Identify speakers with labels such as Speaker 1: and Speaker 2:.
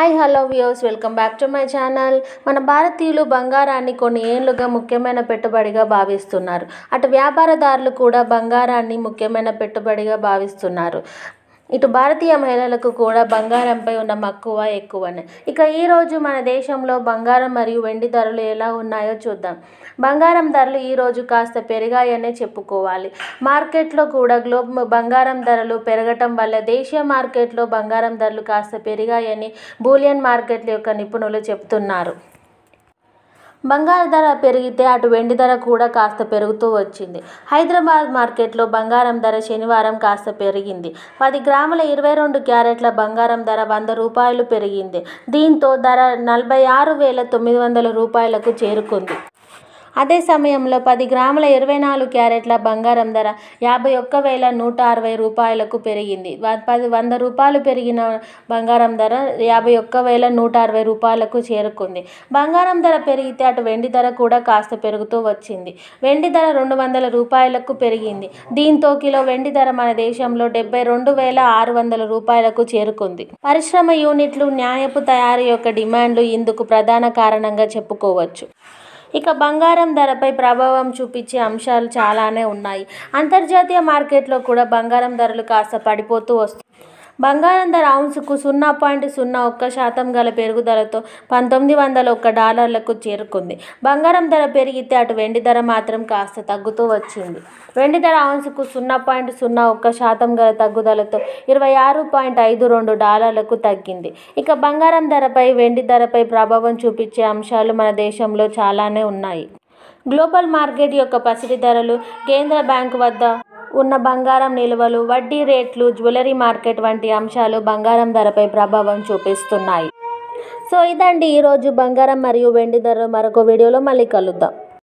Speaker 1: Hi hello viewers, welcome back to my channel. మన భారతీయులు బంగారాన్ని కొన్ని ఏళ్లుగా ముఖ్యమైన పెట్టుబడిగా భావిస్తున్నారు. అటు వ్యాపారదారులు కూడా బంగారాన్ని ముఖ్యమైన పెట్టుబడిగా భావిస్తున్నారు. ఇటు భారతీయ మహిళలకు కూడా బంగారంపై ఉన్న మక్కువ ఎక్కువనే. ఇక ఈరోజు మన దేశంలో బంగారం మరియు వెండి ధరలు ఎలా ఉన్నాయో చూద్దాం. బంగారం ధరలు ఈరోజు కాస్త పెరిగాయనే చెప్పుకోవాలి. మార్కెట్లో కూడా బంగారం ధరలు పెరగటం వల్ల దేశీయ మార్కెట్లో బంగారం ధరలు కాస్త పెరిగాయని బులియన్ మార్కెట్ల యొక్క నిపుణులు చెబుతున్నారు. బంగారు ధర పెరిగితే అటు వెండి ధర కూడా కాస్త పెరుగుతూ వచ్చింది. హైదరాబాద్ మార్కెట్లో బంగారం ధర శనివారం కాస్త పెరిగింది. 10 గ్రాముల 22 క్యారెట్ల బంగారం ధర ₹100 పెరిగింది. దీంతో ధర ₹46,900కు చేరుకుంది. అదే సమయంలో 10 గ్రాముల 24 క్యారెట్ల బంగారం ధర ₹51,160కు పెరిగింది. ₹100 పెరిగిన బంగారం ధర ₹51,160కు చేరుకుంది. బంగారం ధర పెరిగితే అటు వెండి ధర కూడా కాస్త పెరుగుతూ వచ్చింది. వెండి ధర ₹200కు పెరిగింది. దీంతో కిలో వెండి ధర మన దేశంలో ₹72,600కు చేరుకుంది. పరిశ్రమ యూనిట్లు, న్యాయపు తయారీ యొక్క డిమాండ్లు ఇందుకు ప్రధాన కారణంగా చెప్పుకోవచ్చు. ఇక బంగారం ధరపై ప్రభావం చూపించే అంశాలు చాలానే ఉన్నాయి. అంతర్జాతీయ మార్కెట్లో కూడా బంగారం ధరలు కాస్త పడిపోతూ వస్తున్నాయి. బంగారం ధర ఔన్సుకు 0.01% గల పెరుగుదలతో $1,901కు చేరుకుంది. బంగారం ధర పెరిగితే అటు వెండి ధర మాత్రం కాస్త తగ్గుతూ వచ్చింది. వెండి ధర ఔన్సుకు 0.01% గల తగ్గుదలతో $26.52కు తగ్గింది. ఇక బంగారం ధరపై, వెండి ధరపై ప్రభావం చూపించే అంశాలు మన దేశంలో చాలానే ఉన్నాయి. గ్లోబల్ మార్కెట్ యొక్క పసిడి ధరలు, కేంద్ర బ్యాంకు వద్ద ఉన్న బంగారం నిల్వలు, వడ్డీ రేట్లు, జ్యువెలరీ మార్కెట్ వంటి అంశాలు బంగారం ధరపై ప్రభావం చూపిస్తున్నాయి. సో ఇదండి ఈరోజు బంగారం మరియు వెండి ధరలు. మరొక వీడియోలో మళ్ళీ కలుద్దాం.